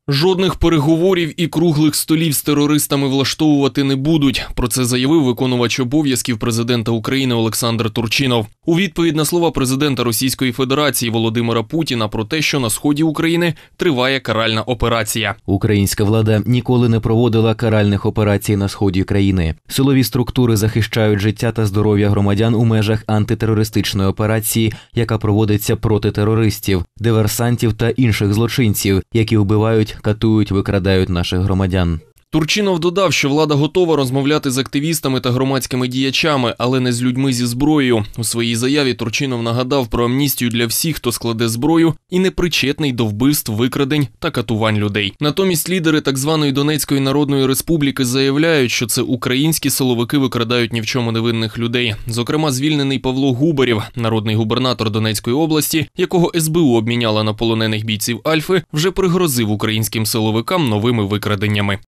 Жодних переговорів і круглих столів з терористами влаштовувати не будуть. Про це заявив виконувач обов'язків президента України Олександр Турчинов. У відповідь на слова президента Російської Федерації Володимира Путіна про те, що на сході України триває каральна операція. Українська влада ніколи не проводила каральних операцій на сході країни. Силові структури захищають життя та здоров'я громадян у межах антитерористичної операції, яка проводиться проти терористів, диверсантів та інших злочинців, які вбивають, катують, викрадають наших громадян. Турчинов додав, що влада готова розмовляти з активістами та громадськими діячами, але не з людьми зі зброєю. У своїй заяві Турчинов нагадав про амністію для всіх, хто складе зброю і не причетний до вбивств, викрадень та катувань людей. Натомість лідери так званої Донецької Народної Республіки заявляють, що це українські силовики викрадають ні в чому невинних людей. Зокрема, звільнений Павло Губарєв, народний губернатор Донецької області, якого СБУ обміняла на полонених бійців Альфи, вже пригрозив українським силовикам новими викраденнями.